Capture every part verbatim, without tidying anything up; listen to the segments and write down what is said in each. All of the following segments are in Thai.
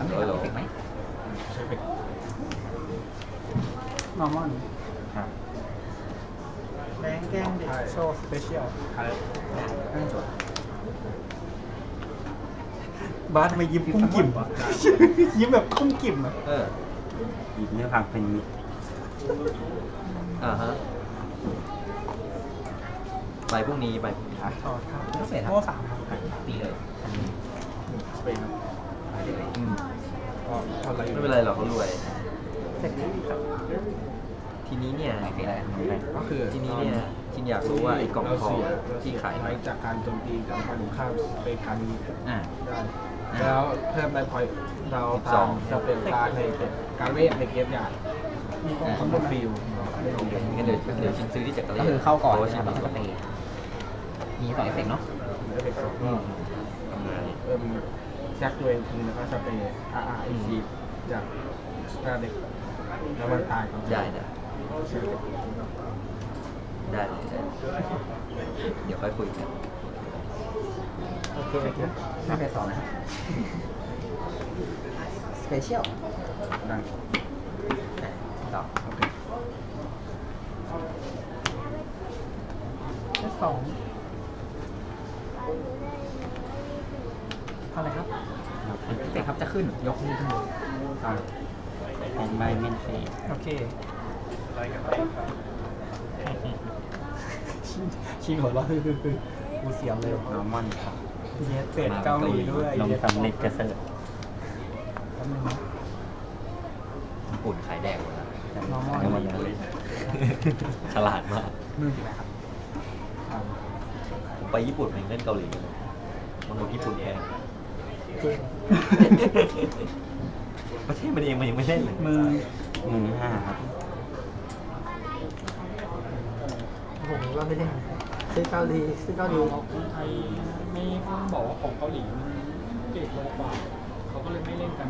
เลยครับเอฟเฟกต์ไหมใช้เป็นนอร์มอนครับแบงแกล้งเด็กโชว์สเปเชียลใช้ได้ตั้งโจทย์บาสมายิ้มคุ้มกิ่มอ่ะ ยิ้มแบบคุ้มกิ่มอ่ะเออหยิบเนื้อผักเป็นมิตรอ่าฮะไปพรุ่งนี้ไปพรุ่งนี้ต่อครับก็เสร็จครับโม่สามครับตีเลยอันนี้สเปนครับไปเลยอืมก็อะไรไม่เป็นไรหรอกเขารวยเสร็จแล้วครับทีนี้เนี่ยก็คือทีนี้เนี่ยจินอยากรู้ว่าไอ้กล่องทองที่ขายไว้จากการโจมตีจากฝ่ายตรงข้ามเป็นการนี้อ่าได้อ่าแล้วเพิ่มได้พอยเราตามจะเป็นการในการเวทในเกมใหญ่มีกองอ่าทุนเป็ด้วยนฟิลโอเคงั้นเดี๋ยวเดี๋ยวชินซื้อที่จักรเล่ก็คือเข้าก่อนโอ้นะคชิรันบแล้วก็สเปรย์มีสองเอฟเฟกต์เนาะเอฟเฟกต์สองอืมทำงานเพิ่มแช็คตัวเองทีแล้วก็สเปรย์อาร์อาร์อีซีจากสตาร์เด็กแล้วมันตายก่อนได้ได้ได้เลยได้เดี๋ยวค่อยคุยกันโอเคโอเคไม่เป็นสองนะครับสเปเชียลได้ต่อโอเคเลขสองอะไรครับเอฟเฟกต์ครับจะขึ้นยกมือขึ้นบนอ่าเป็นไมเมนเฟสโอเคชินชินหัวเราะคือคือคือกูเสียวเลยนอร์มอนครับเยสเสร็จเกาหลีด้วยลงสำเร็จกระเซิร์แป๊บนึงนะญี่ปุ่นขายแดงหมดแล้วนอร์มอยังลมาเลยฉลาดมากมือกี่ใบครับผมไปญี่ปุ่นเองเล่นเกาหลีกันเลยมันบอกญี่ปุ่นแพงคือประเทศมันเองมันยังไม่เล่นเลยมือหนึ่งห้าครับผมว่าไม่ได้ซื้อเกาหลีซื้อเกาหลีคนไทยไม่ต้องบอกว่าของเกาหลีมันเกรดโลกว่าเขาก็เลยไม่เล่นกัน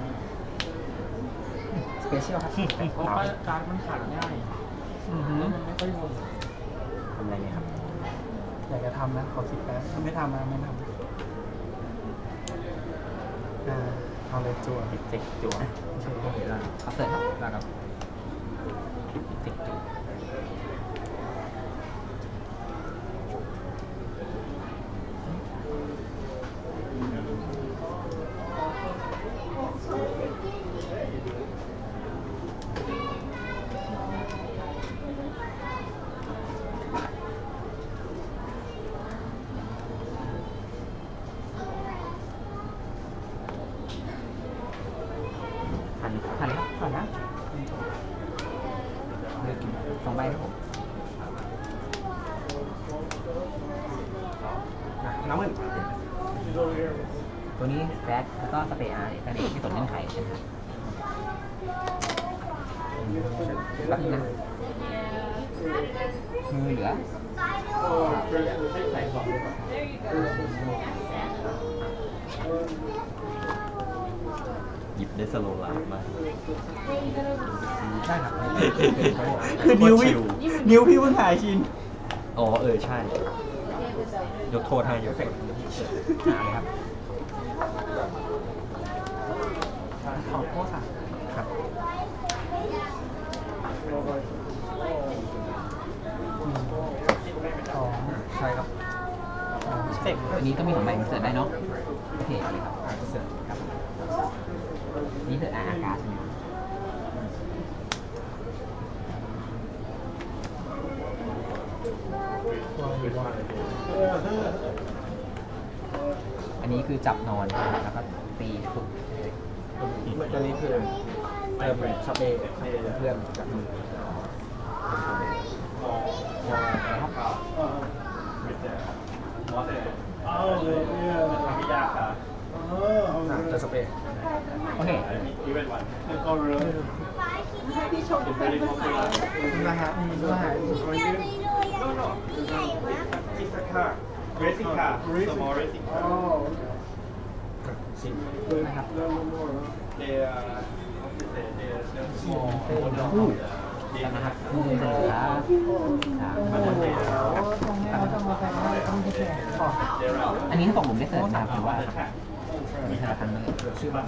สเปเชียลครับเพราะว่าการดมันขาดง่ายอือหือแล้วมันไม่ค่อยวนทำอะไรเนี่ยครับอยากจะทำนะขอคิดแป๊บไม่ทำนะไม่ทำอ่าเอาเลยจั่วเจ็กจั่วโอเคโอเคได้เขาเสิร์ฟครับได้ครับเทคจูพันผ่านเลยครับผ่านนะเลือกสองใบครับผมน้ำมันตัวนี้แฟตแล้วก็สเปรย์อาร์ก็เด็กไม่สนเงื่อนไขใช่ไหมครับแป๊บนึงนะมือเหลือหยิบได้สโลว์ไลฟ์มากได้ครับคือนิ้วพี่นิ้วพี่เพิ่งหายชินอ๋อเออใช่ ยกโทษให้ยกโทษหาเลยครับขอโทษค่ะครับหนึ่งสองใช่ครับสามเจ็ดอันนี้ก็มีสองใบเสิร์ฟได้เนาะโอเคเอาเลยครับเสร็จครับนี่เสิร์ฟอาร์การ์ดใช่ไหมครับตัวอยู่ว่าอันนี้คือจับนอนแล้วก็ตีฝึกตัวนี้คือเติมสเปรย์เพื่อนจากมือนะครับจะสเปรย์โอเคนะฮะมีด้วยฮะ racing car small racing car สิบนะครับ they are they are small กันนะครับหนึ่งเหลือสามอันนี้ถ้าตกหลุมได้เสิร์ฟนะครับหรือว่ามีห้าพันชื่อบ้าน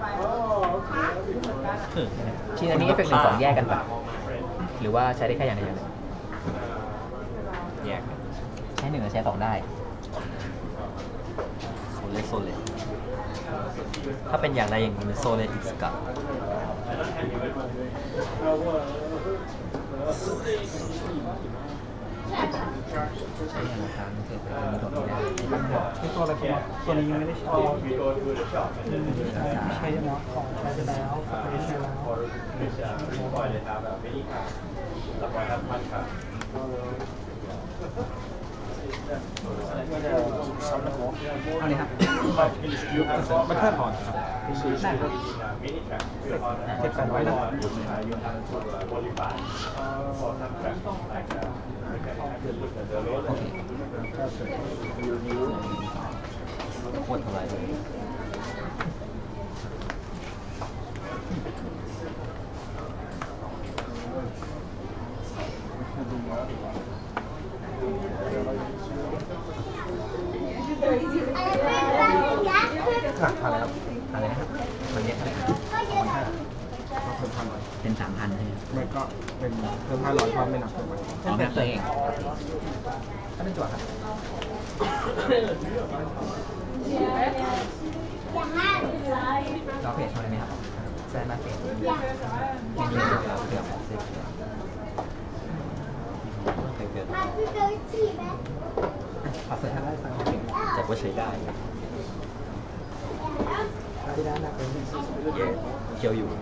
ชิ้นอันนี้เอฟเฟกต์หนึ่งสองแยกกันปะหรือว่าใช้ได้แค่อย่างเดียวเลยแยกใช้หนึ่งกับใช้สองได้โซเลสโซเลสถ้าเป็นอย่างใดอย่างหนึ่งเป็นโซเลสอิสกะใช้อย่างละครั้งเพื่อจะมีโดดไม่ได้ไอ้ตัวอะไรผมตัวนี้ยังไม่ได้ใช้ใช้เนาะของใช้ไปแล้วไม่ได้ใช้แล้วเอาเลยครับมันเพิ่มผ่อนครับได้ครับเก็บแปดร้อยนะโอเคโคตรเท่าไหร่เลยอ่ะผ่านแล้วอะไรนะครับมันเยอะเท่าไหร่ครับพันห้าก็เพิ่มพันร้อยเป็นสามพันใช่ไหมไม่ก็เป็นเพิ่มห้าร้อยเพราะไม่นับเพิ่มไปอ๋อแบบตัวเองถ้าเป็นจั่วครับเราเพจทำอะไรไหมครับแซนมาเพจไม่มีเรื่องเราเกือบเสร็จเคยเกิดขอเสร็จให้ได้สักหนึ่งแต่ว่าใช้ได้ที่ด้านหนักเป็นเย่เคียวอยู่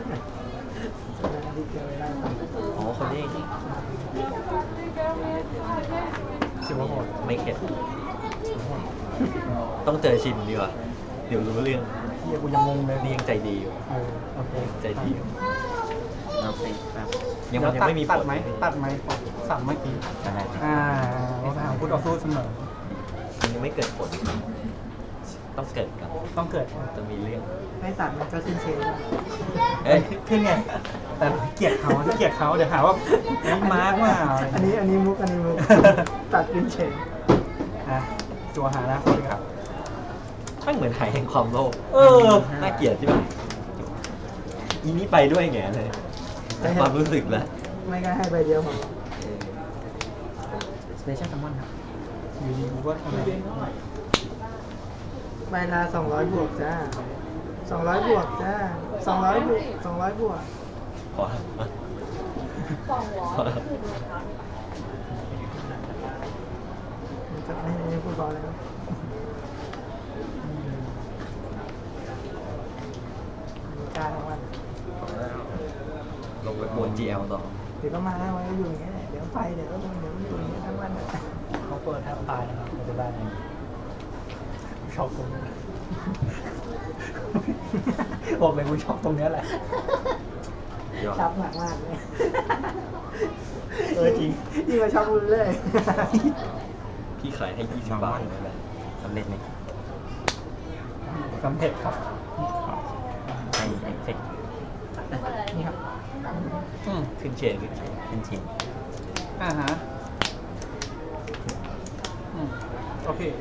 ที่เกี่ยวได้อ๋อคนนี้ถือว่าโหดไม่เข็ด ต้องเจอชินดีกว่า เดี๋ยวรู้เรื่องเฮียกูยังงงเลยนี่ยังใจดีอยู่เออโอเคใจดีอยู่เราเพจครับยังมันยังไม่มีผตัดลไหมตัดไหมสั่งเมื่อกี้อะไรอ่าเราถามคุณต่อสู้เสมอมันยังไม่เกิดผล ต้องเกิดกันต้องเกิดจะมีเรื่องไม่ตัดมันก็ขึ้นเชนเอ้ยขึ้นไง แต่เกลียดเขาที่เกลียดเขาเดี๋ยวหาว่าไอ้มาร์กว่าอันนี้อันนี้มุกอันนี้มุก ตัดขึ้นเชนอ่ะตัวหาหน้าคนครับช่างเหมือนหายแห่งความโลภเออน่าเกลียดใช่ไหมอีนี่ไปด้วยไงเลยความรู้สึกแล้วไม่ก็ให้ใบเดียวพอสเปเชียลซัมมอนครับอยู่ดีกูก็ทำไมใบละสองร้อยบวกจ้าสองร้อยบวกจ้าสองร้อยบวกสองร้อยบวกพอพอมันจะไม่ไม่พูดบอลแล้วการทั้งวันลงไปบน จี แอล ต่อเดี๋ยวก็มาแล้วมันก็อยู่อย่างเงี้ยเดี๋ยวไปเดี๋ยวก็เดี๋ยวมันอยู่อย่างเงี้ยทั้งวันเขาเปิดแทบตายนะครับปัจจุบันชอบตรงนี้บอกเลยกูชอบตรงเนี้ยแหละยอดชอบหนักมากเลยเออจริงยิ่งมาชอบมึงเลยพี่ขายให้ยี่สิบบาทนั่นแหละสำเร็จไหมสำเร็จครับให้เอฟเฟกต์นี่ครับอืมขึ้นเชนขึ้นเชนขึ้นเชนอ่าฮะอืมโอเค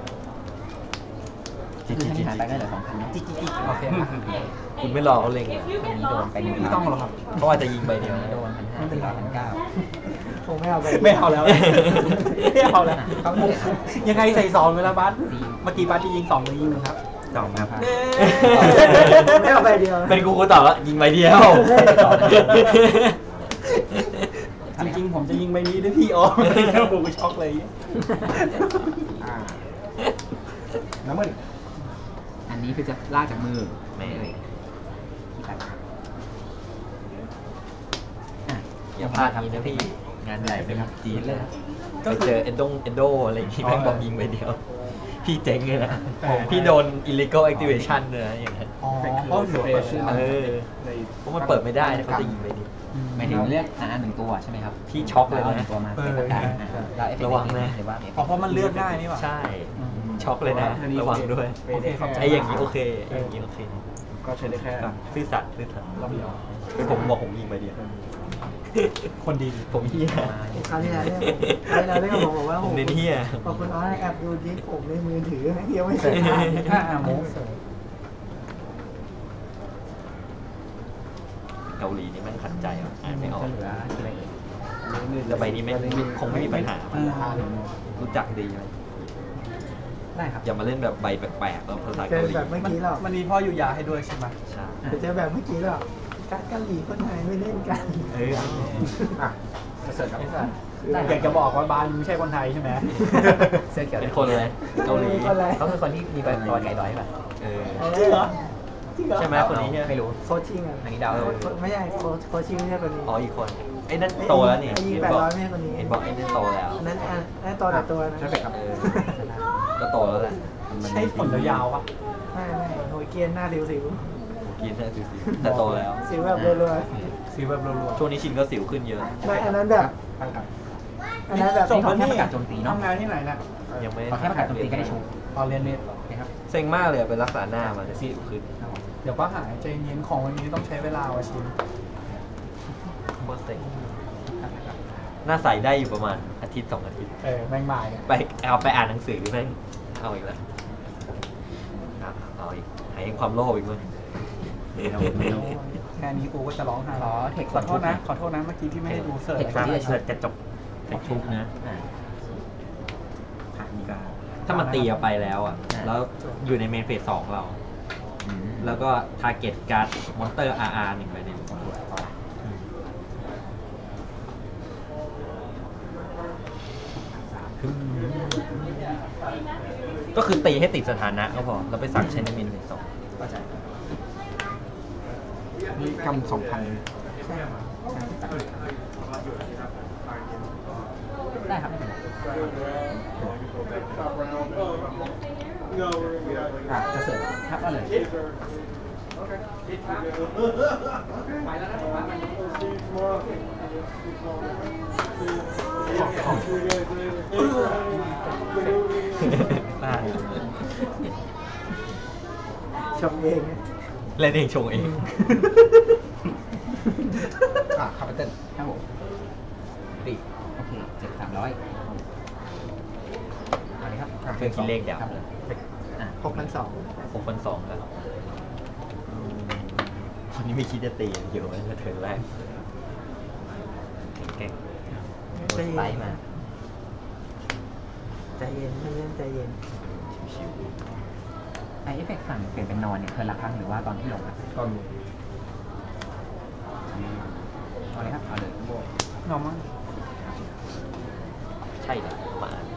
จิ๊กคือจิ๊กถ้าจิ๊กมีหายไปก็เหลือสองพันนะจิ๊กจิ๊กจิ๊กโอเคครับคุณไม่รอเขาเล็งอ่ะอันนี้โดนไปหนึ่งไม่ต้องหรอกครับเพราะว่าจะยิงใบเดียวโดนพันห้าเป็นพันเก้าคงไม่เอาไปไม่เอาแล้ว ไม่เอาแล้วเขาไม่ได้ครับยังไงใส่สองเวลาบัสเมื่อกี้บัสจะยิงสองหรือยิงหนึ่งครับสองครับไม่เอาใบเดียวเป็นกูกูตอบว่ายิงใบเดียวจริงๆผมจะยิงใบนี้ด้วยพี่อ๋อแล้วผมก็ช็อกเลยอ่าน้ำมันอันนี้คือจะลากจากมือไม่เลยที่ตัดอ่ะอย่าพลาดนี้นะพี่ งานใหญ่เป็นจีนเลเลย ยครับไปเจอเอนโดเอนโดอะไรอย่างงี้แม่งบอกยิงใบเดียว พี่เจ๊งเลยนะ พี่โดน illegal activation เลยนะอย่างนั้นอ๋อเป็นเพราะคือหนูสเปเปิดเชียลเออในเพราะมันเปิดไม่ได้เขาจะยิงใบเดียวหมายถึงเลือกอ่าหนึ่งตัวใช่ไหมครับพี่ช็อกเลยนะาหนึ่งตัวมาเป็นประกันอ่ะแล้วเอฟเฟกต์ระวังนะหรือว่าเอฟเฟกต์อ๋อเพราะมันเลือกได้นี่หว่าใช่ ช็อกเลยนะ ระวังด้วยโอเคครับไอ้อย่างนี้โอเคไอ้อย่างนี้โอเคก็ใช้ได้แค่ซื่อสัตย์ซื่อสัตย์รอบเดียวเป็นผมบอกผมยิงใบเดียวคนดีผมเฮียคราวที่แล้วเนี่ยคราวที่แล้วเนี่ยผมบอกว่าผมเน้นเฮียพอคุณอ้อยแอบดูดิผมในมือถือนะเฮียไม่ใส่อ่าโม้เกาหลีนี่มันขัดใจอ่ะอ่านไม่ออกจะเหลืออะไรเอ่ยแต่ใบนี้ไม่คงไม่มีปัญหา รู้จักดีเลยได้ครับอย่ามาเล่นแบบใบแปลกๆแล้วภาษาเจเกาอหลีแบบเมื่อกี้หรอกมันมีพ่ออยู่ยาให้ด้วยใช่ไหมใช่เจอแบบเมื่อกี้หรอกการเกาหลีคนไทยไม่เล่นกันเอออ่ะจะเสร็จครับอยากจะบอกว่าบ้านไม่ใช่คนไทยใช่ไหมเสื้อเขียวเป็นคนเลยเกาหลีคนอะไรเขาคือคนที่มีประวัติไก่ดอยป่ะเออจริงเหรอจริงเหรอใช่ไหมคนนี้เนี่ยไม่รู้โค้ชชิงอ่ะอันนี้เดาโค้ชไม่ใช่โค้ชโค้ชชิงไม่ใช่คนนี้อ๋ออีกคนไอ้นั่นโตแล้วนี่ไอ้ยิงเห็นแปดบอกร้อยไม่ใช่คนนี้เห็นบอกไอ้นั่นโตแล้วอันนั้นอ่ะนั่นตัวแต่ตัวนะใช่ไหมครับเออก็โตแล้วแหละใช่ผลยาวๆปะไม่ไม่โหยเกียนหน้าสิวสิวกินได้สิสิแต่โตแล้วสิวแบบรัวสีแบบรัวช่วงนี้ชินก็สิวขึ้นเยอะๆไม่อันนั้นแบบๆตั้งครับอันนั้นแบบส่งแค่ประกาศโจมตีเนาะทำงานที่ไหนน่ะยังไม่พอแค่ประกาศโจมตีก็ได้โชว์ตอนเรียนเน็ตนะครับเซ็งมากเลยอะเป็นรักษาหน้ามาแต่สิวขึ้นครับผมเดี๋ยวก็หายใจเย็นของวันนี้ต้องใช้เวลาว่ะชินโคตรเซ็งหน้าใสได้อยู่ประมาณอาทิตย์สองอาทิตย์เออแม่งบ่ายเนี่ยไปเอาไปอ่านหนังสือแม่งเอาอีกแล้วครับเอาอีกหายความโลภอีกมั้งแค่นี้กูก็จะร้องไห้ขอเทคขอโทษนะ ขอโทษนะเมื่อกี้ที่ไม่ให้ดูเสิร์ฟเทคครับที่จะเสิร์ชกระจกเทคทุกนะอ่าผ่านก็ถ้ามันตีเอาไปแล้วอ่ะอ่าแล้วอยู่ในเมนเฟสสองเราอืมแล้วก็ทาร์เก็ตการ์ดมอนเตอร์ อาร์ อาร์ หนึ่งไปหนึ่งก็คือตีให้ติดสถานะก็พอ แล้วไปสั่งใช้ในเมนเฟสสองเข้าใจนี่กำสองพันได้ครับไม่เป็นไรอ่ะจะเสิร์ฟครับเอาเลยได้ชมเองไงเล่นเองชงเองอ่ะคาร์เปเต้นครับผมดีโอเคเจ็ดสามร้อยเอาเลยครับเครื่องคิดเลขเดี๋ยวครับเลยอ่ะหกพันสองหกพันสองแล้ววันนี้ไม่คิดจะตีเยอะเลยเทิร์นแรกเก่งๆโดนไลท์มาใจเย็นไม่เล่นใจเย็นชิวไอเอฟเฟกต์สั่งเปลี่ยนเป็นนอนเนี่ยเคยละครั้งหรือว่าตอนที่ลงอ่ะตอนเอาเลยครับเอาเลยนอร์มอนๆใช่เหรอมาอ่าน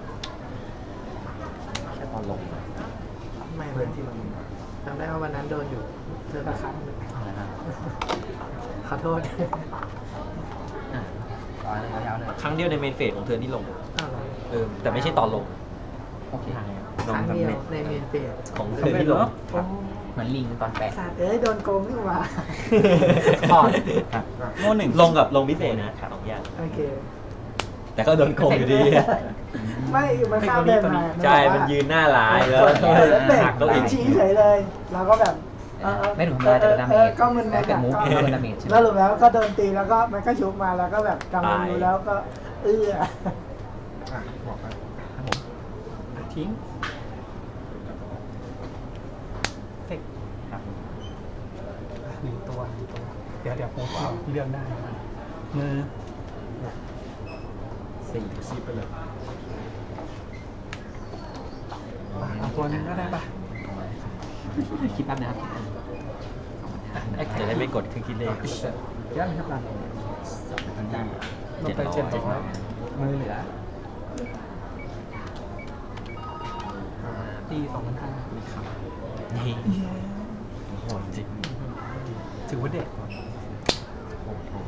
แค่ตอนลงมาไม่เลยที่มันจำได้ว่าวันนั้นโดนอยู่เจอตะครั้งหนึ่งเอาเลยครับขอโทษอ่ะต่อเลยยาวๆเลยครั้งเดียวในเมนเฟสของเธอที่ลงอ้าวเหรอเออ แต่ไม่ใช่ตอนลงโอเคครั้งเดียวในเมนเฟสของเธอที่ลงโอ้เหมือนลิงตอนแปะสัตว์เอ้ยโดนโกงนี่หว่าพอดครับโม่หนึ่งลงกับลงพิเศษนะสองอย่างโอเคแต่ก็โดนโกงอยู่ดีไม่มันข้ามเดินมาใช่ มันยืนหน้าร้ายแล้วแล้วเบรหักกตัวเองชี้เฉยเลย เราก็แบบเออเออไม่ถูกทำร้ายแต่โดนดาเมจออก็มึนแต่ๆเกิดมูฟก็ก็โดนดาเมจใช่ไหมแล้วหลุดแล้วก็โดนตีแล้วก็มันก็ชุบมาแล้วก็แบบกำลังดูแล้วก็เอื้ออ่ะบอกไปครับผมทิ้งเฟกครับหนึ่งตัวหนึ่งตัว เดี๋ยวเดี๋ยวผมเอาที่เลือกได้มือสี่ซีไปเลยเอาตัวหนึงก็ได้ป่ะคิดแป๊บนะครับจะได้ไม่กดเครื่องคิดเลขเดี๋ยวนะครับรันตอนนี้ลงไปเจ็ดร้อยมือเหลือตีสองพันห้านี่โหดจริงถือว่าเด็กโหดโหด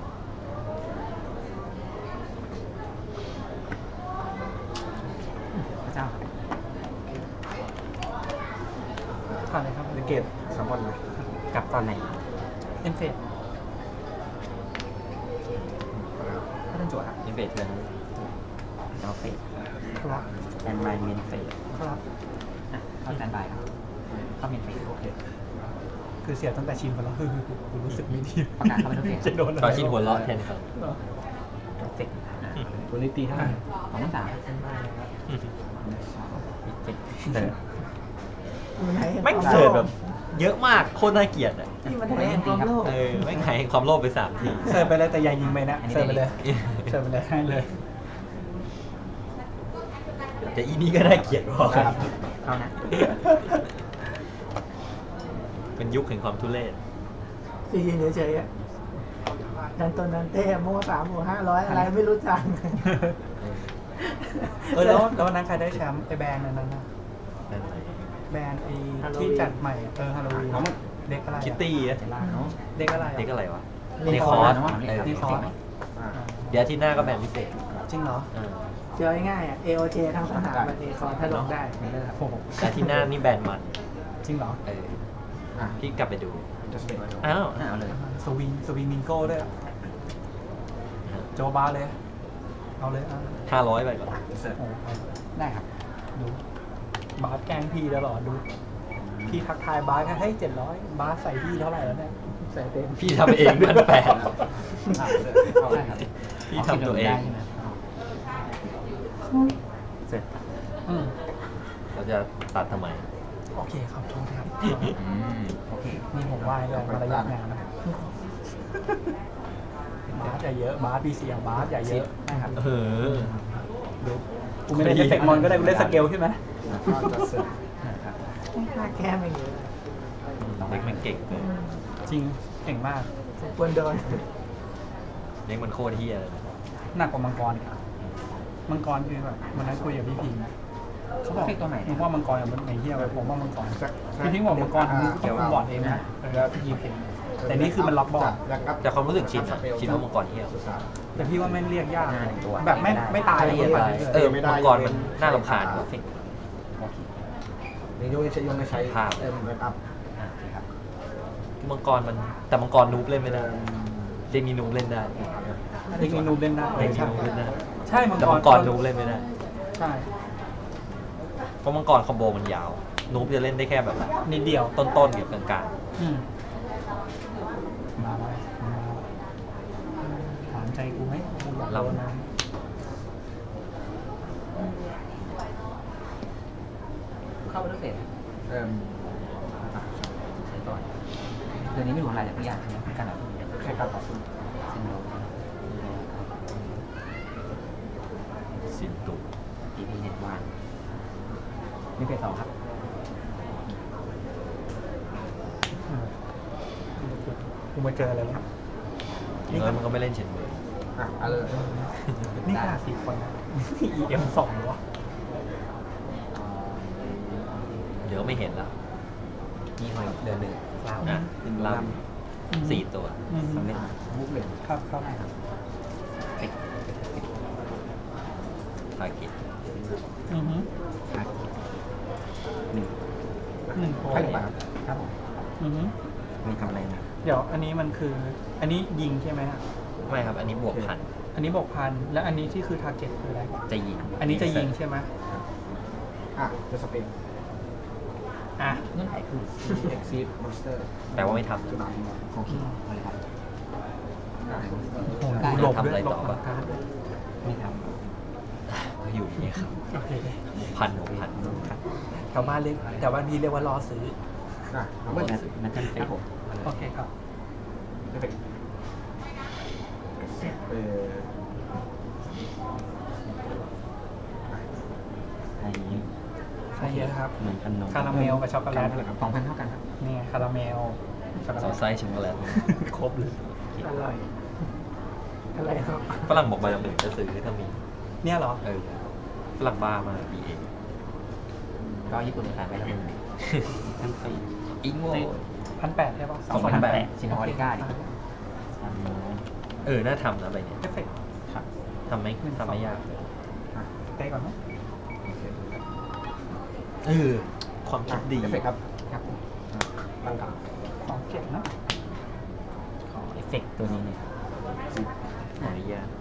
พระเจ้าครับผ่านเลยครับเกตสามวันเลยกลับตอนไหนเอ็นเฟสถ้าเป็นจั่วครับนี่เบสเทิร์นจะเอาเฟกครับแอนไมเมนเฟกครับอ่ะเข้าสแตนบายครับเข้าเมนเฟกโอเคคือเสียตั้งแต่ชินไปแล้วคือกูรู้สึกไม่ดีประกาศเข้าไปทุกเฟสจะโดนก็ชินหัวเราะแทนครับเฟกอ่ะตัวนี้ตีเท่าไหร่สองพันสามเจ็ดเสิร์ฟแม่งเสิร์ฟแบบเยอะมากโคตรน่าเกลียดอ่ะนี่มันแรงความโลภเออไม่งหายความโลภไปสามทีเสิร์ฟไปเลยแต่อย่ายิงไปนะเสิร์ฟไปเลยเสิร์ฟไปเลยให้เลยแต่อีนี่ก็น่าเกลียดพอกันเอานะเป็นยุคแห่งความทุเรศซีเฉยๆอ่ะดันต้นนั้นเต้โม่สามโม่ห้าร้อยอะไรไม่รู้จักเออแล้วแล้ววันนั้นใครได้แชมป์ไอแบรนด์นั้นนะแบรนด์ไอที่จัดใหม่เออฮาโลวีนเด็กอะไรคิตตี้อะเจล่าเนาะเด็กอะไรเด็กอะไรวะนี่ในคคออร์ร์สสเออนี่คอร์สอ่าเดี๋ยวอาที่หน้าก็แบนพิเศษจริงเหรอเออเจอง่ายๆอ่ะ เอ โอ เจ ทั้งสนามมันเอคอร์ถ้าลงได้โอ้โหแต่อาที่หน้านี่แบนมันจริงเหรอเอออ่ะพี่กลับไปดูจะสเปนอ้าวเอาเลยสวิงสวิงมิงโก้ด้วยอะโจบาเลย เอาเลยเอาเลยห้าร้อยไปก่อนเสร็จโอ้โหได้ครับดูบาสแกล้งพี่ตลอดดู พี่ทักทายบาสแค่ให้เจ็ดร้อยบาสใส่พี่เท่าไหร่แล้วเนี่ย ใส่เต็มพี่ทำเองนั่นแปลกอ่ะเสร็จเอาเลยครับพี่ทำตัวเองเสร็จอืมเราจะตัดทำไมโอเคครับโทษครับอืมโอเคนี่ผมไหว้เลยมารยาทงานนะบาสอย่าเยอะ บาสพี่เสียบาสอย่าเยอะนะครับเออดูกูไม่ได้เล่นเอฟเฟกต์มอนก็ได้กูเล่นสเกลใช่ไหมแล้วก็จะเสร็จนะครับค่าแก้ไม่เยอะเด็กมันเก่งเลยจริงเก่งมากสมควรโดนเด็กมันโคตรเฮียเลยหนักกว่ามังกรอีกอะมังกรคือแบบวันนั้นคุยกับพี่พิงเขาบอกเอฟเฟกต์ตัวไหนมึงว่ามังกรกับมันไอ้เหี้ยไปผมว่ามังกรพี่พิงบอกมังกรมึงเกี่ยวกับบอร์ดเองนะเออพี่พิงแต่นี่คือมันล็อกบอร์ดแต่ความรู้สึกชินอะชินว่ามังกรเฮียแต่พี่ว่าแม่งเรียกยากหน้าหนึ่งตัวแบบไม่ไม่ตายละเอียดเลไปยเออมังกรมันน่ารำคาญกว่าโอเคนี่ยกใช้ยกไม่ใช้ภาพเต็มเลยครับอ่าโอเคครับมังกรมันแต่มังกรนูบเล่นไม่ได้เจนีนูบเล่นได้เด็กนี่นูบเล่นได้เจนีนูบเล่นได้ใช่มังแต่กรมังกรนูบเล่นไม่ได้ใช่เพราะมังกรคอมโบมันยาว นูบจะเล่นได้แค่แบบนิดเดียวต้นๆกับกลางอืมมาไว้มาถามใจกูไหมกูอยากโดนนะเข้าไปแล้วเสร็จเติมใช้ก่อนเดี๋ยวนี้ไม่รู้อะไรแต่ทุกอย่างใช่ไหมการแบบแค่การต่อสู้เส้นโดๆสินตุอีพีเน็ตวานไม่เป็นต่อครับอืมกูมาเจออะไรวะนี่ก็มันก็ไม่เล่นเฉยมืออ่ะเอาเลยนี่ขนาดสี่คนนะ อีเอ็มสองวะเดี๋ยวไม่เห็นแล้วนี่หอยเดือนหนึ่งเล่าอ่ะลำสี่ตัวอืมสำเร็จมุกเหลี่ยมครับครับได้ครับปิดปิดทาร์เก็ตอือฮึครับหนึ่งหนึ่งโพให้ไปครับครับผมอือฮึมีทำอะไรไหมเดี๋ยวอันนี้มันคือ อันนี้ยิงใช่ไหมฮะไม่ครับ อันนี้บวกพันอันนี้บอกพัน และอันนี้ที่คือทาร์เก็ตคืออะไรจะยิงอันนี้จะยิงใช่ไหมอ่ะจะสเปนอ่ะเงื่อนไขคือ Exceed Monster แปลว่าไม่ทจุดาโอเคมาเลยครับอ่ะโอ้โหดูหลบด้วยหลบหลังการด้วยไม่ทำอยู่อย่างเงี้ยครับโอเคพันหกพันแถวบ้านเรียกแถวบ้านพี่เรียกว่ารอซื้ออ่ะำเอามัเมื่นอจะมันจะเฟกผมโอเคครับเอฟเฟกต์เอออันนี้ใช่เยอะครับเหมือนขนมคาราเมลกับช็อกโกแลตเท่าไหร่ครับสองพันเท่ากันครับนี่ไงคาราเมลช็อกโกซอสแลไส้ช็อกโกแลตตครบเลยอร่อยอะไรครับฝรั่งบอกใบละหมื่นจะซื้อถ้ามีเนี่ยเหรอเออฝรั่งบ้ามากบีเองก็ญี่ปุ่นขายไปแล้วหนึ่งทั้งปีอิงโง่พันแปดใช่ปะสองพันแปดชินออริก้าดิเออ น่าทำนะใบเนี้ยเอฟเฟกต์ครับทำไม่ทำไม่ยากอ่ะเตะก่อนไหมโอเคเออ ความคิดดีเอฟเฟกต์ครับครับผมอ่ะร่างกายของเก็บนะขอเอฟเฟกต์ตัวนี้เนี่ยขออนุญาต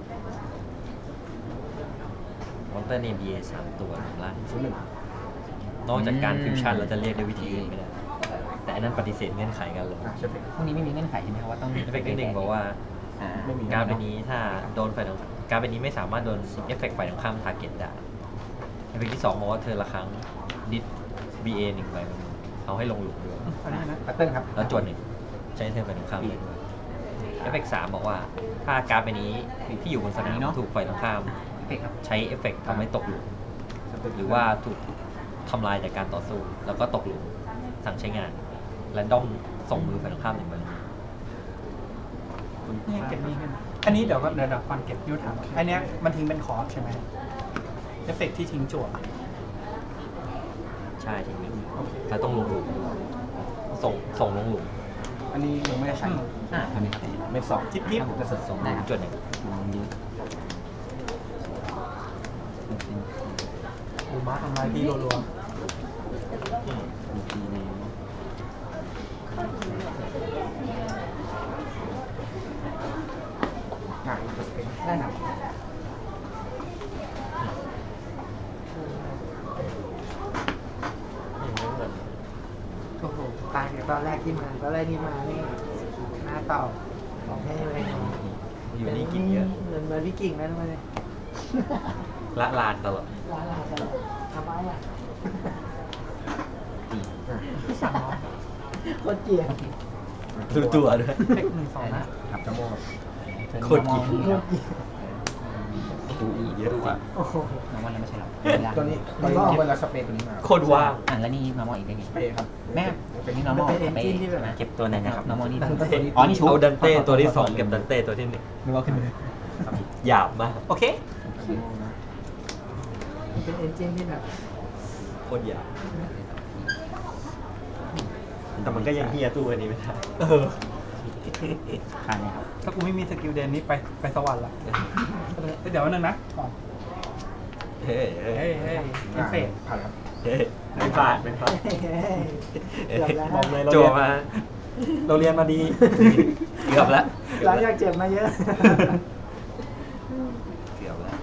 มอนเตอร์เนมบีเอสามตัวหนึ่งล้านศูนย์หนึ่งนอกจากการฟิวชั่นเราจะเรียกด้วยวิธีอื่นไม่ได้ แต่อันนั้นปฏิเสธเงื่อนไขกันเลยอ่ะเชฟเฟกต์พวกนี้ไม่มีเงื่อนไขใช่ไหมครับว่าต้องเอฟเฟกต์ที่หนึ่งบอกว่าอ่าไม่มีการเป็นนี้ถ้าโดนฝ่ายตรงการเป็นนี้ไม่สามารถโดนเอฟเฟกต์ฝ่ายตรงข้ามทาร์เก็ตได้ เอฟเฟกต์ที่สองบอกว่าเธอละครั้งดิสบีเอหนึ่งใบบนมือเอาให้ลงหลุมด้วยอันนี้นะแพทเทิร์นครับแล้วจวนหนึ่งใช้เทอร์ไปตรงข้ามเลยด้วยเอฟเฟกต์สามบอกว่า ถ้าการ์ดใบนี้ที่อยู่บนสนามถูกฝ่ายตรงข้ามเอฟเฟกต์ครับใช้เอฟเฟกต์ทำให้ตกหลุมหรือว่าถูกทำลายจากการต่อสู้ แล้วก็ตกหลุมสั่งใช้งานแรนดอมส่งมือฝ่ายตรงข้ามหนึ่งใบนี่เก็บนี่ขึ้นอันนี้เดี๋ยวก็เดี๋ยวเดี๋ยวก่อนเก็บยูถามอันเนี้ยมันทิ้งเป็นคอร์สใช่ไหมเอฟเฟกต์ที่ทิ้งจั่วใช่ทีนี้แล้วต้องลงหลุมส่งส่งลงหลุมอันนี้ยังไม่ได้ใช้อ่าทำไมครับไม่สองจิ๊บจิ๊บจะสะสมได้ครับจวนหนึ่งลองยืดดูบ้าทำลายพี่รัวทีนึงอ่ะได้ครับโอ้โหต่างจากตอนแรกที่มาตอนแรกที่มานี่หน้าต่อของแท้เลยอยู่นี่กินเยอะเหมือนเหมือนพี่กิ่งนั่นมาเลยละลานตลอดร้านอาหารทำไมอ่ะๆสั่งน้องโคตรเกลียดรู้ตัวด้วยเทคหนึ่งสองนะครับจัมโบ้ครับโคตรกินโคตรเกลียดดูอีเยอะกว่าโอ้โหน้องวันนี้ไม่ใช่หรอตัวนี้ตัวนี้เวลาสเปรย์ตัวนี้มาโคตรว่างอ่ะแล้วนี่น้องมออีกได้ไงสเปรย์ครับแม่เป็นนี่น้องมอเป็นไปเอนจินที่แบบเก็บตัวไหนนะครับน้องมอนี่ดันเต้อ๋อนี่ชุบเอาดันเต้ตัวที่สองเก็บดันเต้ตัวที่หนึ่งนึกว่าขึ้นเลยหยาบมากโอเคมันเป็นเอนจินที่แบบโคตรหยาบแต่มันก็ยังเฮียตู้อันนี้ไม่ได้เออผ่านเลยครับถ้ากูไม่มีสกิลเดนนี้ไปไปสวรรค์ละเดี๋ยววันนึงนะก่อนเฮ้ยเฮ้เฮ้ยยเฮ้ยเอฟเฟกต์ผ่านครับเฮ้ยไม่พลาดไม่พลาดเฮ้ยเกือบแล้วบอกเลยเราจั่เรีวยนมาเราเรียนมาดีเกือบแล้วหลังจากเจ็บมาเยอะเกือบแล้ว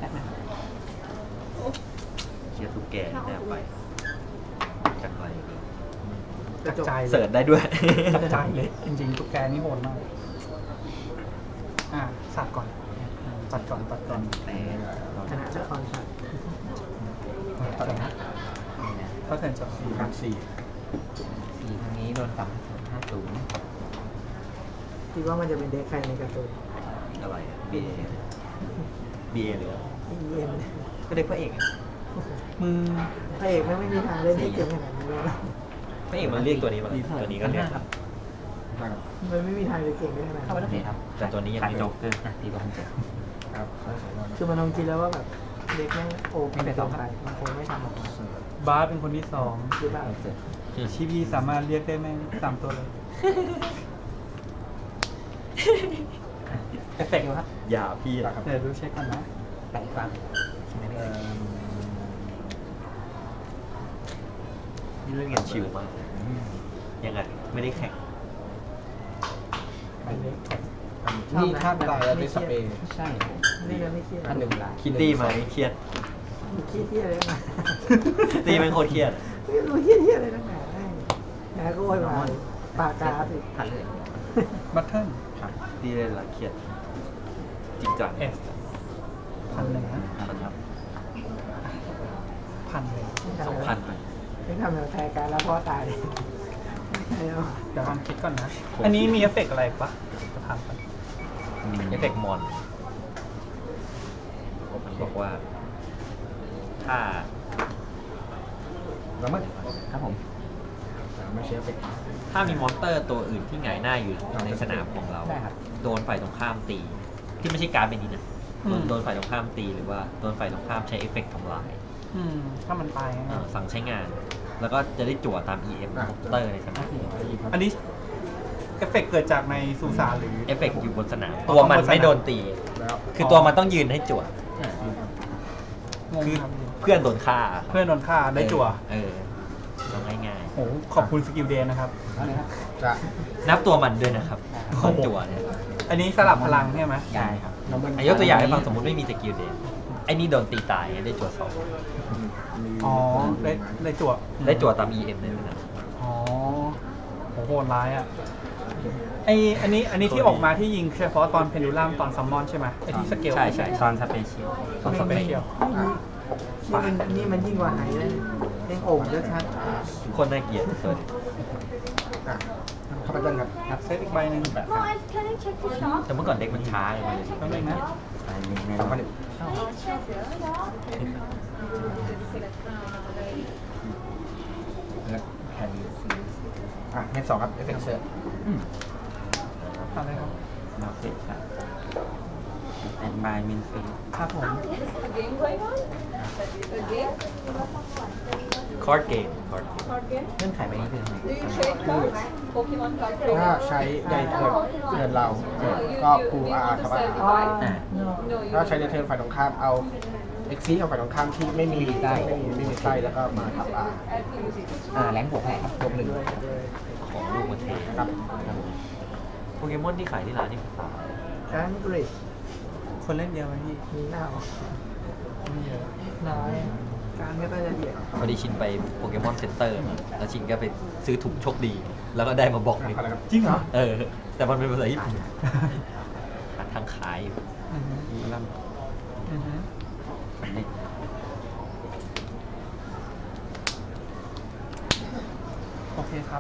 เชียร์ทุกแกแน่ไปจากไรจักใจเสิร์ชได้ด้วยจักใจเลย จริงๆทุกแกนี่โหดมาก อ่าสัตว์ก่อนตัดก่อนตัดก่อนแต่คณะจะคอนสัตว์ตัดก่อนนะก็เถินจบสี่พันสี่สี่ทางนี้โดนต่ำห้าศูนย์คิดว่ามันจะเป็นเด็กใครในการ์ตูนอะไรบีเอบีเอหรือเอ็มก็เด็กพระเอกมือพระเอกไม่ไม่มีทางเล่นได้เก่งขนาดนี้เลยนะพระเอกมันเรียกตัวนี้มาตัวนี้ก็เรียกครับครับมันไม่มีทางจะเก่งได้ขนาดเข้าไปนี้แล้วครับแต่ตัวนี้ยังไม่จบเกินอ่ะตีตัวคนเจ็ดครับใช่ใช่คือมันลองคิดแล้วว่าแบบเด็กแม่งโอ้เป็นเกินไปมันคงไม่ทำออกมาบาสเป็นคนที่สองหรือเปล่าเจ็ดชีพีสามารถเรียกได้แม่งสามตัวเลย เอฟเฟกต์อยู่ครับอย่าพี่อะเดี๋ยวดูเช็คก่อนนะแปะอีกครั้งใช่ไหมพี่เอ่อนี่เล่นกันชิวมากยังไงไม่ได้แข่งไปเลยนี่ถ้าตายแล้วได้สเปรย์ใช่นี่ก็ไม่เครียดอันหนึ่งคิดดีไหมเครียดคิดที่อะไรมาตีเป็นโคตรเครียดไม่รู้คิดที่อะไรตั้งแต่แหมก็โวยวายปากกาสิผ่านเลยบัตเทิลครับตีเล่นละเครียดจริงจังเอสพันหนึ่งนะครับพันเลยสองพันไปไม่ทำแบบแทนการแล้วพ่อตายเดี๋ยวลองคิดก่อนนะ อันนี้มีเอฟเฟกต์อะไรปะจะถามก่อนเอฟเฟกต์มอนบอกว่า ถ้าแล้วมันครับผมไม่ใช่เป็นถ้ามีมอนสเตอร์ตัวอื่นที่หงายหน้าอยู่ในสนามของเราได้ครับโดนฝ่ายตรงข้ามตี ที่ไม่ใช่การดเป็นนี้นะโดนโดนฝ่ายตรงข้ามตีหรือว่าโดนฝ่ายตรงข้ามใช้เอฟเฟกต์ทำลายอืม ถ้ามันตายเอ่อสั่งใช้งาน แล้วก็จะได้จั่วตาม อี เอ็ม มอนสเตอร์ในสนามอันนี้เอฟเฟกต์เกิดจากในสุสานหรือเอฟเฟกต์อยู่บนสนาม ตัวมันไม่โดนตีแล้วคือตัวมันต้องยืนให้จั่วงงคือครับเพื่อนโดนฆ่าเพื่อนโดนฆ่าได้จั่วเออต้องง่ายโอ้โหขอบคุณสกิลเดนนะครับจะๆนับตัวมันด้วยนะครับคนจั่วเนี่ยอันนี้สลับพลังใช่ไหมได้ครับอายกตัวอย่างให้ฟังสมมติไม่มีสกิลเดนไอ้นี่โดนตีตายได้จั่วสองอ๋อ ได้ได้จั่วได้จั่วตาม อี เอ็ม ในสนามอ๋อโหโหดร้ายอ่ะ ไออันนี้อันนี้ที่ออกมาที่ยิงเฉพาะตอนเพนดูลัมตอนซัมมอนใช่ไหมไอที่สเกลใช่ใช่ตอนสเปเชียลตอนสเปเชียลนี่มันนี่มันยิ่งกว่าไหนเลยอเพลงโอ่งด้วยชัดคนน่าเกลียดสวัสดีอ่ะเข้าไปเล่นครับครับเซตอีกใบหนึ่งแบบ Guys, can I check the shop? แต่เมื่อก่อนเด็กมันช้าไงมันเลยแป๊บนึงนะสองพันหนึ่ง Check the shop. แล้วแคนดี้อ่ะเมตสองครับเอฟเฟกต์เชิญทำอะไรครับเราเสร็จครับแอนบายมินฟิลครับผม A game going on? A game? คอร์ดเกมคอร์ดเกม Card game? เงื่อนไขไปนี้คืออะไร Do you trade cards? Pokemon card ถ้า trade? ใช้ในเทิร์นเทิร์นเรา So you, ก็ you, คู you อาร์ want ครับ to ว่า sell divide? อ่า No, you ถ้าใช้ในเทิร์นฝ่ายตรงข้ามเอาเอ็กซีของฝ่ายตรงข้ามที่ไม่มีไส้ไม่มีไม่มีไส้แล้วก็มาทับอาร์อ่าแรงบวกให้ครับบวกหนึ่งของลูกมันเทครับโปเกมอนที่ขายที่ร้านนี่อังกฤษคนเล่นเยอะไหมพี่มีหน้าออกไม่เยอะน้อยการไม่ค่อยละเอียดพอดีชินไปโปเกมอนเซ็นเตอร์มาแล้วชินก็ไปซื้อถุงโชคดี แล้วก็ได้มาบอกหนึ่งอะไรครับจริงเหรอเออ แต่มันเป็นภาษาญี่ปุ่นหาทางขายอยู่อือฮึนี่ล่อือฮึำสำเร็จโอเคครับ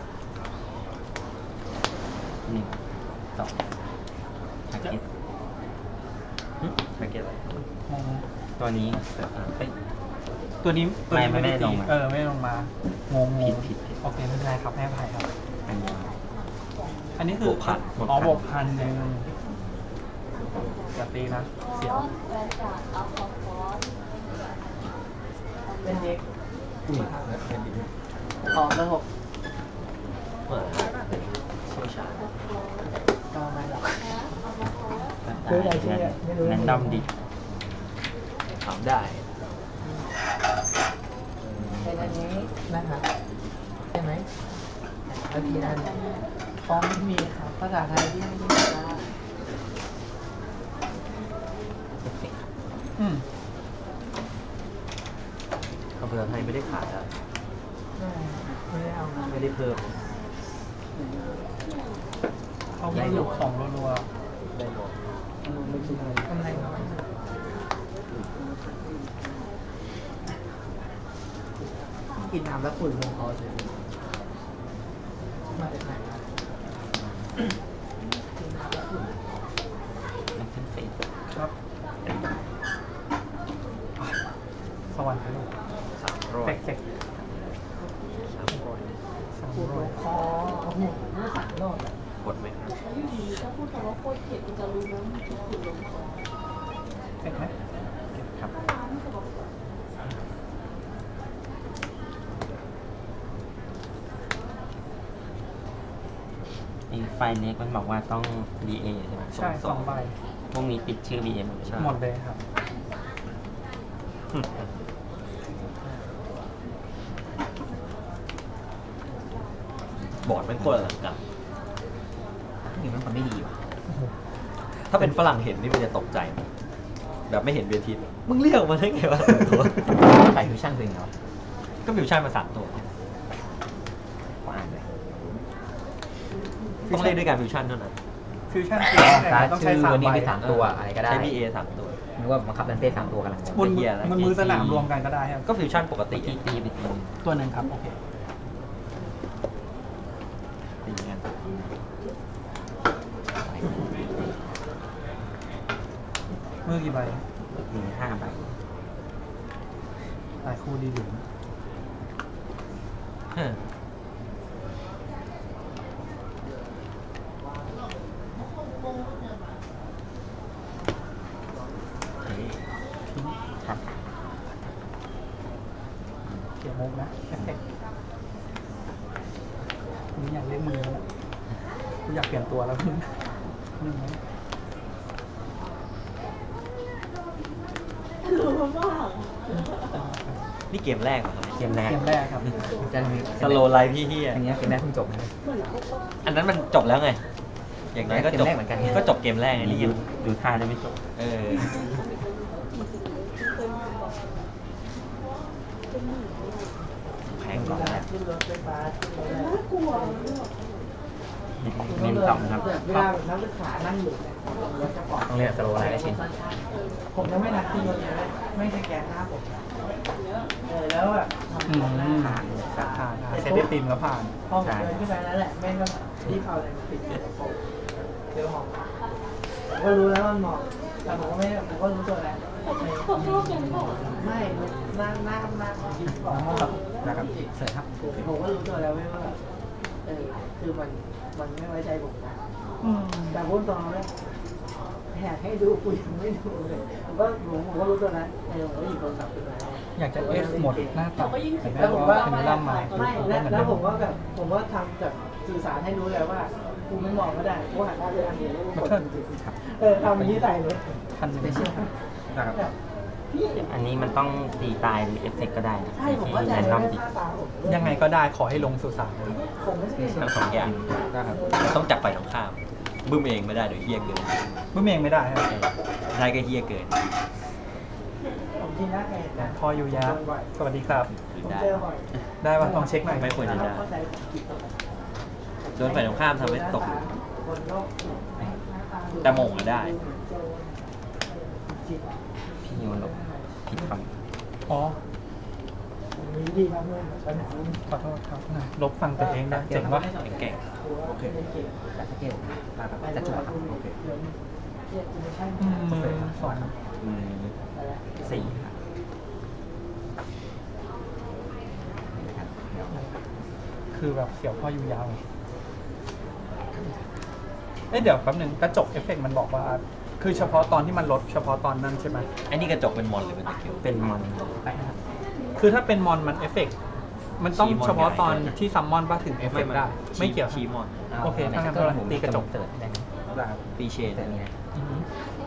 หนึ่งสองทาร์เก็ตแพ็กเกจอะไรงงตัวนี้เอ้ยตัวนี้ตัวนี้ไม่ไม่ด้ไม่ลงมาเออไม่ลงมางงงผิงดผิดผิดโอเคไม่เป็นไรครับให้อภัยครับอันนี้อันนี้คืออ๋อบวกพันหนึ่งอย่าตีนะเสียวเป็นเด็กอุ้ยแล้วเป็นดิออกระบบเมื่อเชี่ยวชาญต่อมาหรอกตายแรนดอมดิถามได้เป็นอันนี้นะคะใช่ไหมแล้วทีนั้นฟ้องไม่มีครับภาษาไทยที่ไม่ได้ว่าเอฟเฟกต์ครับอืมอำเภอไทยไม่ได้ขายอะไม่ได้เอามาไม่ได้เพิ่มเขาไม่หลุดของรัวได้รวมกำไรน้อยกินน้ำแล้วฝุ่นลงคอเลยมาจากไหนวะกินน้ำแล้วฝุ่นมันเป็นเฟสๆครับสวรรค์ลูกสามร้อยเฟกเฟกสามร้อยสามฝุ่นลร้อยงคอโอ้โหน่าสั่งโลดอะกดไหมครับถ้าพูดคำว่าโคตรเข็ดมันจะรู้นะมันคือฝุ่นลงคอเฟกไหมครับไอ้ไฟล์เน็กมันบอกว่าต้อง ดี เอ ใช่ไหมใช่สองใบพวกนี้ติดชื่อ บี เอ็ม หมดเลยใช่หมดเลยครับบอร์ดแมันโคตรอลังการนี่มันคนไม่ดีว่ะถ้าเป็นฝรั่งเห็นนี่มันจะตกใจนะแบบไม่เห็นเวทีมึงเรียกออกมาได้ไงวะตัวใส่ฟิวชั่นตัวเองเหรอก็ฟิวชั่นมาสามตัวก็อ่านเลยต้องเล่นด้วยการฟิวชั่นเท่านั้นฟิวชั่นการต้องชื่ใช้อสามวันนี้ใบมีสามตัวอะไรก็ได้ใช้ บี เอ สามตัวนึกว่าบังคับดันเต้สามตัวกำลังจะบนเหี้ยอะไรมันมือสนามรวมกันก็ได้ครับก็ฟิวชั่นปกติตีตีไปทีนึงตัวหนึ่งครับ โอเคตีกันมือกี่ใบมีห้าใบหลายคู่ดีหรือเฮ้ยครับเกี่ยวมุกนะเอฟเฟกต์คุณอยากเล่นมือแล้วคุณอยากเปลี่ยนตัวแล้วคุณหนึ่งไหมนี่เกมแรกเหรอครับเกมแรกเกมแรกครับจะมีสโลไลฟ์พี่เฮียอันนี้เกมแรกเพิ่งจบนะอันนั้นมันจบแล้วไง อย่างน้อยก็จบเกมแรกเหมือนกันก็จบเกมแรกไงนี่ดูยังดูท่าจะไม่จบเออแพงกว่าแล้วขึ้นรถไฟฟ้าขึ้นรถอะไรน่ากลัวเมนสองครับเวลานักศึกษานั่งอยู่เนี่ยรถจะปลอดต้องเรียกสโลไลท์และชินผมยังไม่นัดที่รถเลยไม่สแกนหน้าผมนะเออแล้วแบบทำอืมหน้าผ่านผ่านอ่ะเซตได้ติมแล้วผ่านพอผมเดินขึ้นไปแล้วแหละแม่งก็รีบเอาอะไรมาปิดกระโปรงเดี๋ยวหอมผมก็รู้แล้วมันเหมาะแต่ผมก็ไม่ผมก็รู้ตัวแล้วผมชอบอย่างบอกไม่หน้าหน้าหน้าของที่บอกนะครับเสร็จครับผมก็รู้ตัวแล้วไม่ว่าเออคือมันมันไม่ไว้ใจผมนะอืมแต่พูดตรงๆเลยแหกให้ดูกูยังไม่ดูเลยผมก็ผมผมก็รู้ตัวแล้วเออผมก็หยิบโทรศัพท์ขึ้นมาอยากจะเอฟหมดหน้าตัดแต่แล้วผมว่าก็เป็นล่ำไม้ไม่แล้วแล้วผมก็แบบผมก็ทำแบบสื่อสารให้รู้เลยว่ากูไม่มองก็ได้กูหันหน้าไปทางนี้แล้วกูกดจริงๆเออทำอย่างนี้ใส่เลยทันไม่เชื่อครับนะครับแบบพี่อันนี้มันต้องตีตายหรือเอฟเฟกต์ก็ได้นะใช่ผมก็ที่ใจแรนดอมว่าตีหน้าตาผมยังไงก็ได้ขอให้ลงสุสานผมไม่ใช่ทั้งสองอย่างนะครับต้องจับไปตรงข้ามบึ้มเองไม่ได้เดี๋ยวเฮี้ยเกินบึ้มเองไม่ได้ครับได้ก็เฮี้ยเกินผมจริงนะแกนะพออยู่ยาสวัสดีครับหรือผมได้เจอบ่อยได้ป่ะลองเช็คหน่อยไม่ควรจะได้เข้าใจผมผิดโดนฝ่ายตรงข้ามทำให้ตกหลุมคนโลกแต่โมงอะได้พี่โยนหลบผิดฝั่งอ๋อมีวิธีทำเงินปัญหาขอโทษครับลบฟังตัวเองได้เจ๋งวะเก่งโอเคแต่สเกลนะครับจะจบครับโอเคอืมมือสองมือสี่ครับคือแบบเสียวพ่ออยู่ยาวเอ้ยเดี๋ยวแป๊บหนึงกระจกเอฟเฟกต์มันบอกว่า คือเฉพาะตอนที่มันลดเฉพาะตอนนั้นใช่ไหมไอ้นี่กระจกเป็นมอนหรือเป็นตะเกียบเป็นมอนไปครับคือถ้าเป็นมอนมันเอฟเฟกต์มันต้องชี้มอนเฉพาะตอนไงที่ซัมมอนป่ะถึงเอฟเฟกต์ได้ ไม่เกี่ยวชีมอนโอเคถ้างั้นก็ตีกระจกเสิร์ฟได้ไหมได้ครับปีเชนแต่นี้นะอือหือ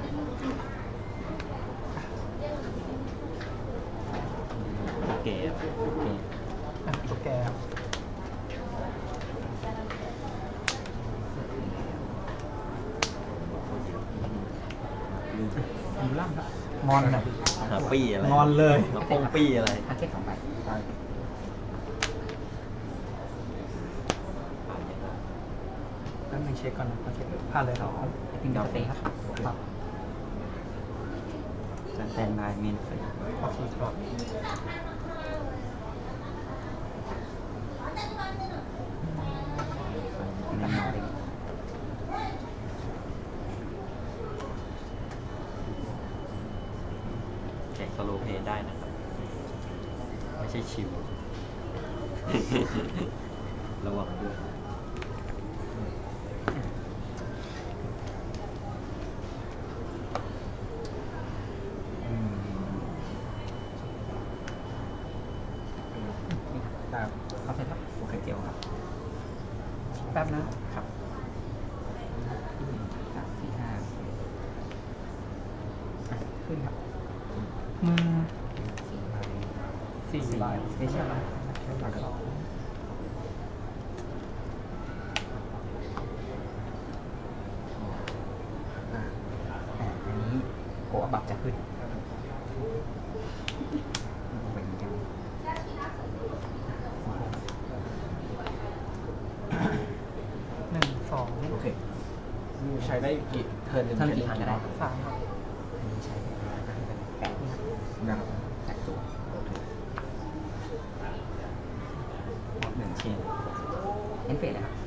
เก๋อะโอเคอ่ะตัวแกครับอยู่ล่างครับมอนน่ะหาปี้อะไรงอนเลยมาปงปี้อะไรอาเก็ตสองใบได้แป๊บนึงเช็คก่อนนะขอเช็คผ่านเลยเหรอพิงดอเต้ครับครับสแตนบายเมนเฟสโอเคครับน้ำหนักเลยแข่งสโลเพย์ได้นะครับ ไม่ใช่ชิว ระวังด้วยอืมได้ครับเข้าใจครับโอเคเจียวครับแป๊บนะครับสามสี่ห้าอ่ะขึ้นครับมือสี่ใบสี่สี่ใบสเปเชียลสองอ่าอ่าอันนี้โกะบับจะขึ้นไปเหมือนกันหนึ่งสองโอเคนี่ใช้ได้กี่เทิร์นหนึ่งเท่ากี่ครั้งก็ได้สามครับอันนี้ใช้แปดนะครับนะครับแปดตัวโอเคหนึ่งเชนเอ็นเฟสนะครับ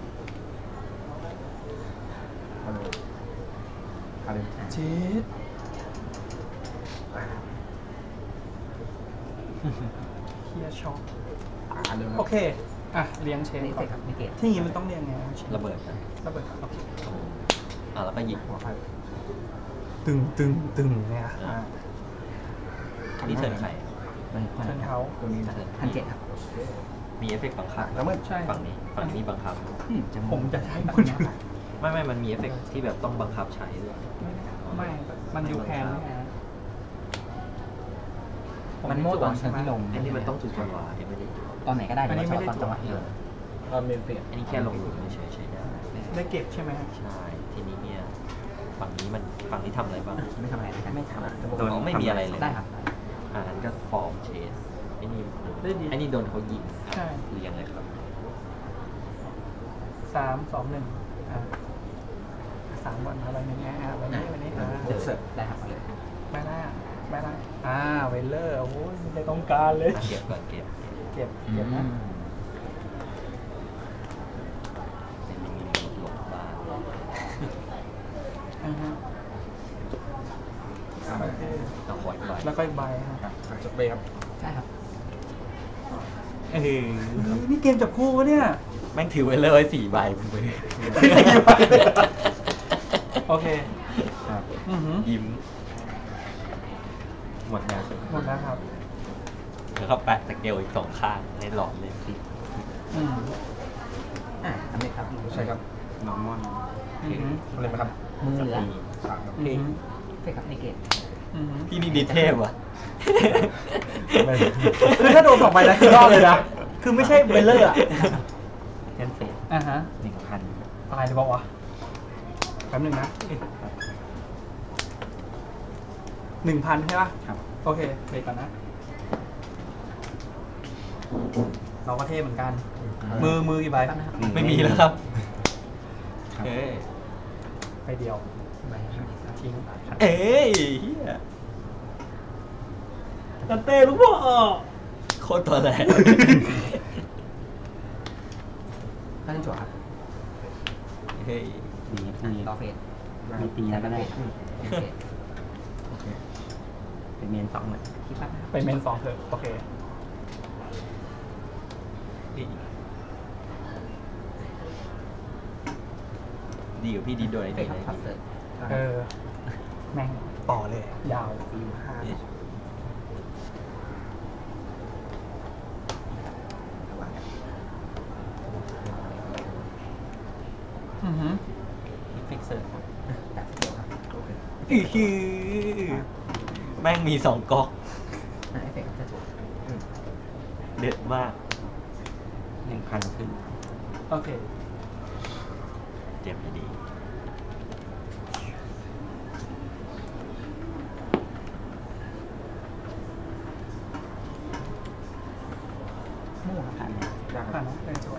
เอาเลยเอาเลยอ่าชีสอ่าเคียช็อคอ่าเริ่มครับโอเค อ่ะเลี้ยงเชนเอ็นก่เฟอนสครับไม่เกตที่อย่างนี้มันต้องเลี้ยงไงวะระเบิดนะระเบิดโอเคอ่ะแล้วก็ยิงหัวไพ่ตึงตึงตึงเนี่ยอ่ะนี่เทิร์นใครมันเชิญเขาตัวนี้นะพันเจ็ดครับมีเอฟเฟกต์บังคับแล้วมันใช่ฝั่งนี้ฝั่งนี้บังคับอืจะผมจะใช้คนอื่นไม่ไม่มันมีเอฟเฟกต์ที่แบบต้องบังคับใช้ด้วยไม่ มันยูแคนไม่นะมันโม่ตอนเชิญที่ลงอันนี้มันต้องจุดจังหวะที่ไม่ได้จุดตอนไหนก็ได้หรือว่าเฉพาะตอนจังหวะที่ลงตอนเมนเฟสอันนี้แค่ลงหลุมเฉยๆใช้ได้ได้เก็บใช่ไหมใช่ ทีนี้เนี่ยฝั่งนี้มันฝั่งนี้ทำอะไรบ้างไม่ทำอะไรแล้วกันไม่ทำโดนไม่มีอะไรเลยได้ครับอ่านั้นก็ฟอร์มเชสไอ้นี่ได้ดีไอ้นี่โดนเขายิงใช่เรียงเลยครับสามสองหนึ่งอ่ะสามวันอะไรหนึ่งอ่ะอ่ะวันนี้วันนี้อ่ะเสิร์ฟได้ครับเอาเลยไม่น่าไม่ได้อ่าเวลเลอร์โอ้ยไม่ต้องการเลยอ่ะเก็บก่อนเก็บเก็บเก็บนะเป็นมีหลบบ้านอ่าฮะอ่าโอเคต้องคอยไปแล้วก็อีกใบนะอ่ะสเปรย์ครับใช่ครับเออนี่นี่เกมจับคู่วะเนี่ยแม่งถือไว้เลยสี่ใบบนมือโอเคครับอือหือยิ้ม หมดแล้วหมดแล้วครับแล้วก็แปะสเกลอีกสองข้างให้หลอดเลยสิอืมอ่ะทำเลยครับใช่ครับนอร์มอนอือหืออะไรมาครับมือเหลือสามครับอือหือใช่ครับในเกตอือหือพี่นี่ดีเทพว่ะคือถ้าโดนสองใบนะคือรอดเลยนะ คือไม่ใช่เวลเลอร์อ่ะเทนเฟสอ่าฮะหนึ่งพันตายเลยบอกวะแป๊บหนึ่งนะหนึ่งพันใช่ป่ะครับโอเคเบรกก่อนนะ เราก็เท่เหมือนกัน มือมือกี่ใบไม่มีแล้วครับเอ้ยใบเดียวใบห้าสิบสามทิ้งเอ้ยเฮียตันเต้ลูกพ่อโคตรตัวแหลกท่านจั่วครับเฮ้ยมีมีรอเฟสมีตีแล้วก็ได้ครับในเกตโอเคเป็นเมียนสองเหมือนที่ปั๊บนะครับไปเมนสองเถอะโอเคนี่ดีกว่าพี่ดีโดยใช่ครับพัสเซอร์เออ แม่งต่อเลย ยาวสี่ห้าอือหือฟิกเซอร์ครับดับเดียวครับโอเคอื้อหือแม่งมีสองก๊อกอ่าเอฟเฟกต์ครับจะจั่วเด็ดมากหนึ่งพันขึ้นโอเคเจ็บดีมู่ครับผ่านเลยได้คผ่ารันบนะเป็นตัว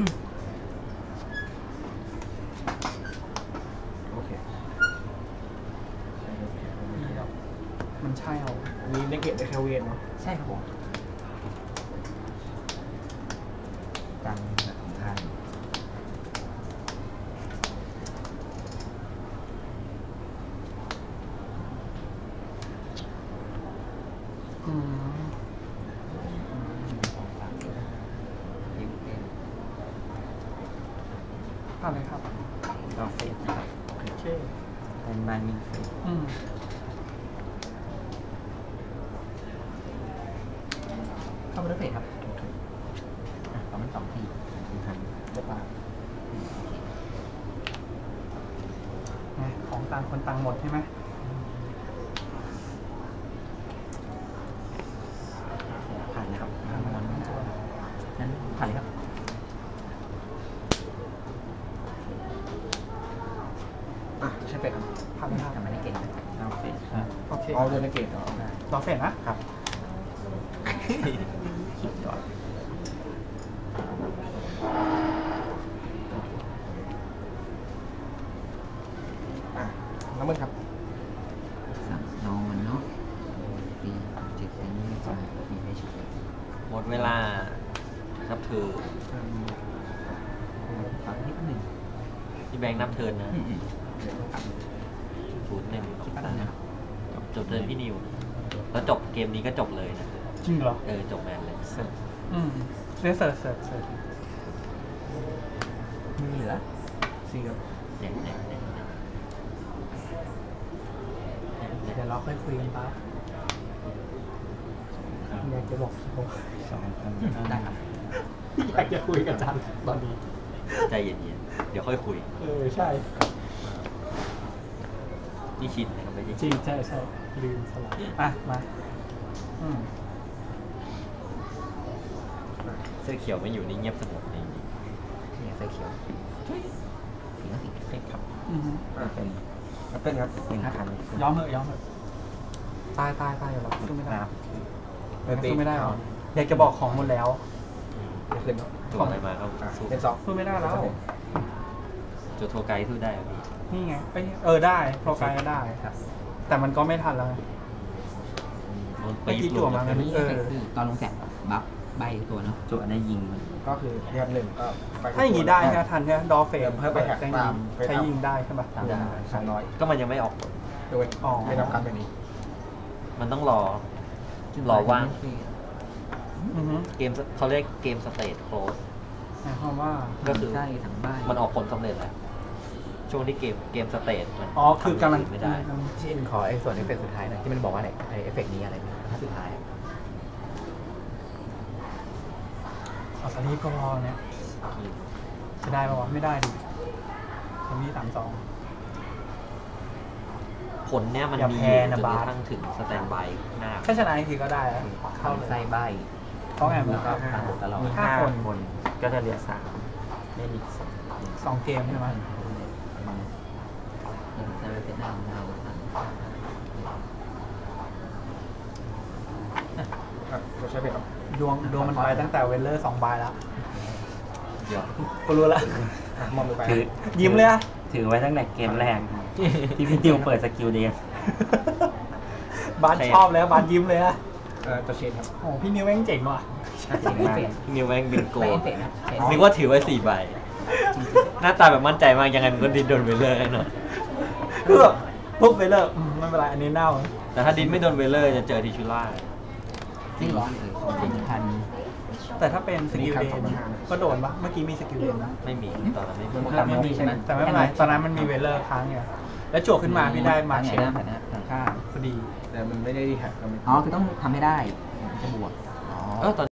โอเคนี่ครับมันใช่เอาอันนี้ในเกตได้แค่เวทเนาะใช่ครับผมตังแบบของท่านอืมทีมเต็มผ่านเลยครับรอเฟสนะครับโอเคเป็นบานมินเฟสอืมเข้ามาด้วยเฟสครับอ่ะประมาณสองทีหนึ่งพันเรียบร้อยอืมโอเคไงของต่างคนต่างหมดใช่ไหมผ่านนะครับผ่านมาแล้วเป็นตัวนั้นผ่านเลยครับอ่ะใช่เป็ดครับผ่านเลยครับทำมาในเกตครับรอเฟสครับโอเคเอาเดินในเกตเหรอรอเฟสนะครับคิดก่อนอ่ะน้ำมันครับสามนอนเนาะปีเจ็ดปีนี้จะมีไม่ใช่หมดเวลานับเธอตอนนี้ก็หนึ่งพี่แบงค์นับเทิร์นนะอืมอืมศูนย์หนึ่งสองคิดว่าสามนะครับจบจบเทิร์นพี่นิว แล้วจบเกมนี้ก็จบเลยนะจริงเหรอเออจบแมนเลยอืมเรียกเสิร์ชเสิร์ชเสิร์ชมือเหลือสี่ครับเนี่ยเนี่ยเนี่ยเนี่ยเนี่ยเดี๋ยวเราค่อยคุยกันปั๊บอยากจะบอกโอ้สองพันได้ครับอยากจะคุยกับจันตอนนี้ใจเย็นๆ เดี๋ยวค่อยคุยเออ ใช่นี่คิดนะครับไม่ใช่จริงใช่ใช่ลืมสลับอ่ะ มา อืมเสื้อเขียวไม่อยู่นี่เงียบสงบจริงเนี่ยเสื้อเขียวสีก็สีๆเฮ้ยครับอืมอ่ะเป็นแอปเปิ้ลครับหนึ่งพันย้อมเหอะย้อมเหอะตายตายตายอยู่แล้วสู้ไม่ได้ครับสู้ไม่ได้หรออยากจะบอกของหมดแล้วขึ้นเนาะตัวอะไรมาก็อ่ะสู้เป็นสองสู้ไม่ได้แล้วตัวโทไกด์สู้ได้เหรอพี่นี่ไงเอ้ยเออได้โปรไฟล์ก็ได้ครับแต่มันก็ไม่ทันแล้วไงมันเมื่อกี้ปี๊บจั่วมาลงั้นงมีเอฟเฟกต์คือตอนลงแจกบัฟใบตัวเนาะจั่วได้ยิงมันก็คือเรียบหนึ่งก็ไปถ้าอย่างนี้ได้ใช่ไหมทันใช่ไหมดอเฟมเพิ่มไปแท็กตามใช้ยิงได้ใช่ปะได้สองร้อยก็มันยังไม่ออกผลโดยอ๋อไม่รับการแบบนี้มันต้องรอ รอว่างอือฮึเกมเขาเรียกเกมสเตทโคลสหมายความว่าก็คือใช่ทั้งใบมันออกผลสำเร็จแล้ว ช่วงที่เกมเกมสเตทมันอ๋อคือกำลังทำย่าไม่ได้ชินขอไอ้ส่วนเอฟเฟกต์สุดท้ายหน่อยที่มันบอกว่าไหนไอ้เอฟเฟกต์นี้อะไรนะถ้าสุดท้ายอะเอาสลีปก็พอเนี่ยจะได้ปะวะไม่ได้ดิมันมีสามสองผลเนี่ยมันอย่ามีแพ้อยู่จนะนกบาสระทั่งถึงสแตนบายหน้าแค่ชนะอีกทีก็ได้แล้วเข้าเลยไส้ใบเพราะไงมันแล้วก็ตามตลอดมีห้าคนคนก็จะเหลือสามไม่มีสองสองเกมใช่ไหมเออใช่เป็นหน้าของเราตั้งอ่ะเราใช้เป็นครับดวงดวงมันไปตั้งแต่เวลเลอร์สองใบแล้วเดี๋ยวกูรู้ละอ่ะมองไปถือยิ้มเลยอะถือไว้ตั้งแต่เกมแรก ที่พี่ติวเปิดสกิลเดียบานชอบเลยอะบานยิ้มเลยอะเอ่อตัวเชนครับโอ้พี่นิวแม่งเจ๋งว่ะเจ๋งมากพี่นิวแม่งบินโกไม่เอฟเฟกต์นะเห็นนึกว่าถือไว้สี่ใบ หน้าตาแบบมั่นใจมากยังไงมันก็ดินโดนเวลเลอร์แน่นอนคือแบบปุ๊บเวลเลอร์อืมไม่เป็นไรอันนี้เน่าแต่ถ้าดินไม่โดนเวลเลอร์จะเจอทิชูล่าที่ร้อนเลยของจริงพันแต่ถ้าเป็นสกิลเดนก็โดนปะเมื่อกี้มีสกิลเดนนะไม่มีตอนนั้นไม่มีไม่มีใช่ไหมแต่ไม่เป็นไรตอนนั้นมันมีเวลเลอร์ค้างไงแล้วจั่วขึ้นมาพี่ได้มาไหนเชหลน้าไหนหน้าหลังข้างพอดีแต่มันไม่ได้ดีแท็กก็ไม่อ๋อคือต้องทำให้ได้จะบวกอ๋อเออตอน